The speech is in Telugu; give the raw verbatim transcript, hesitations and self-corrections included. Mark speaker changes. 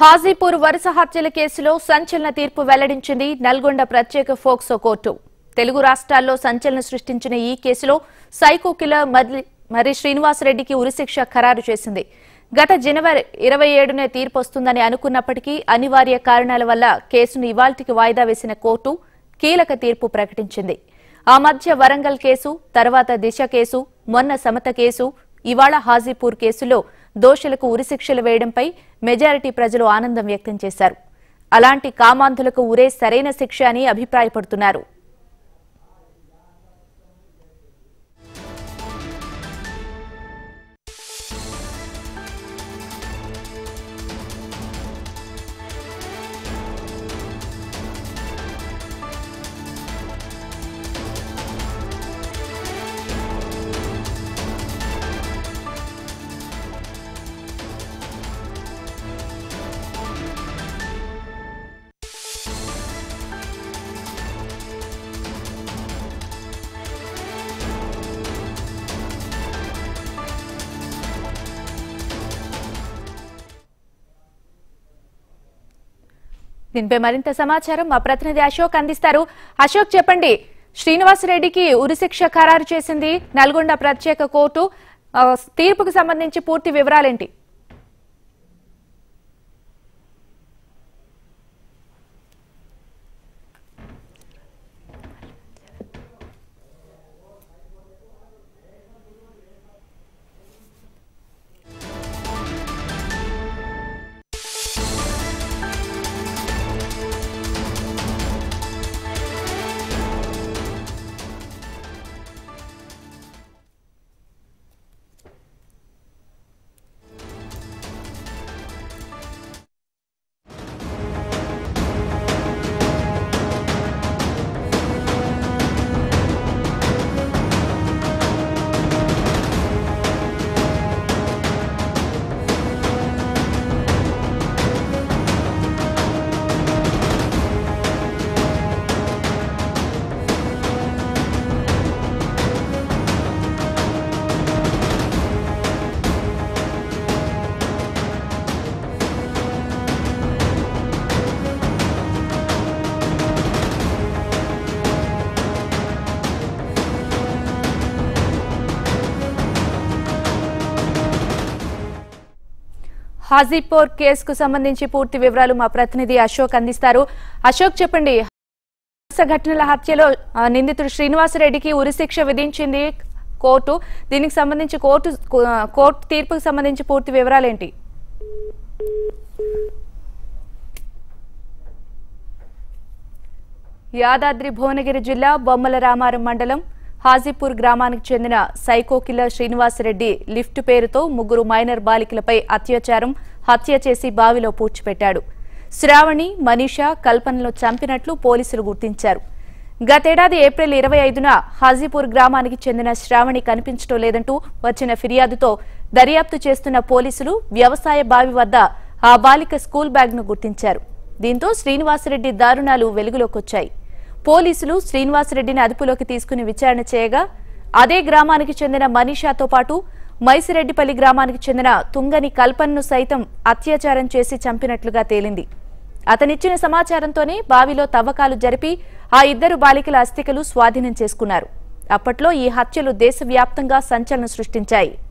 Speaker 1: హాజీపూర్ వరుస హత్యల కేసులో సంచలన తీర్పు వెల్లడించింది నల్గొండ ప్రత్యేక ఫోక్సో కోర్టు. తెలుగు రాష్ట్రాల్లో సంచలనం సృష్టించిన ఈ కేసులో సైకో కిల్లర్ మరి శ్రీనివాసరెడ్డికి ఉరిశిక్ష ఖరారు చేసింది. గత జనవరి ఇరవై ఏడునే తీర్పు వస్తుందని అనుకున్నప్పటికీ అనివార్య కారణాల వల్ల కేసును ఇవాల్టికి వాయిదా వేసిన కోర్టు కీలక తీర్పు ప్రకటించింది. ఆ మధ్య వరంగల్ కేసు, తర్వాత దిశ కేసు, మొన్న సమత కేసు, ఇవాళ హాజీపూర్ కేసులో దోషులకు ఉరిశిక్షలు వేయడంపై మెజారిటీ ప్రజలు ఆనందం వ్యక్తం చేశారు. అలాంటి కామాంధులకు ఉరే సరైన శిక్ష అని అభిప్రాయపడుతున్నారు. దీనిపై మరింత సమాచారం మా ప్రతినిధి అశోక్ అందిస్తారు. అశోక్, చెప్పండి, శ్రీనివాసరెడ్డికి ఉరిశిక్ష ఖరారు చేసింది నల్గొండ ప్రత్యేక కోర్టు. తీర్పుకు సంబంధించి పూర్తి వివరాలేంటి? హాజీపూర్ కేసుకు సంబంధించి పూర్తి వివరాలు మా ప్రతినిధి అశోక్ అందిస్తారు. అశోక్, చెప్పండి, ఘటనల హత్యలో నిందితుడు శ్రీనివాసరెడ్డికి ఉరిశిక్ష విధించింది కోర్టు. దీనికి సంబంధించి కోర్టు కోర్టు తీర్పుకు సంబంధించి పూర్తి వివరాలేంటి? యాదాద్రి భువనగిరి జిల్లా బొమ్మల రామారం మండలం హాజీపూర్ గ్రామానికి చెందిన సైకో కిల్లర్ శ్రీనివాసరెడ్డి లిఫ్ట్ పేరుతో ముగ్గురు మైనర్ బాలికలపై అత్యాచారం, హత్య చేసి బావిలో పూడ్చిపెట్టాడు. శ్రావణి, మనీషా, కల్పనలో చంపినట్లు పోలీసులు గుర్తించారు. గతేడాది ఏప్రిల్ ఇరవై ఐదున హాజీపూర్ గ్రామానికి చెందిన శ్రావణి కనిపించడం లేదంటూ వచ్చిన ఫిర్యాదుతో దర్యాప్తు చేస్తున్న పోలీసులు వ్యవసాయ బావి వద్ద ఆ బాలిక స్కూల్ బ్యాగ్ ను గుర్తించారు. దీంతో శ్రీనివాసరెడ్డి దారుణాలు వెలుగులోకొచ్చాయి. పోలీసులు శ్రీనివాసరెడ్డిని అదుపులోకి తీసుకుని విచారణ చేయగా అదే గ్రామానికి చెందిన మనీషాతో పాటు మైసిరెడ్డిపల్లి గ్రామానికి చెందిన తుంగని కల్పన్ను సైతం అత్యాచారం చేసి చంపినట్లుగా తేలింది. అతనిచ్చిన సమాచారంతోనే బావిలో తవ్వకాలు జరిపి ఆ ఇద్దరు బాలికల అస్థికలు స్వాధీనం చేసుకున్నారు. అప్పట్లో ఈ హత్యలు దేశవ్యాప్తంగా సంచలనం సృష్టించాయి.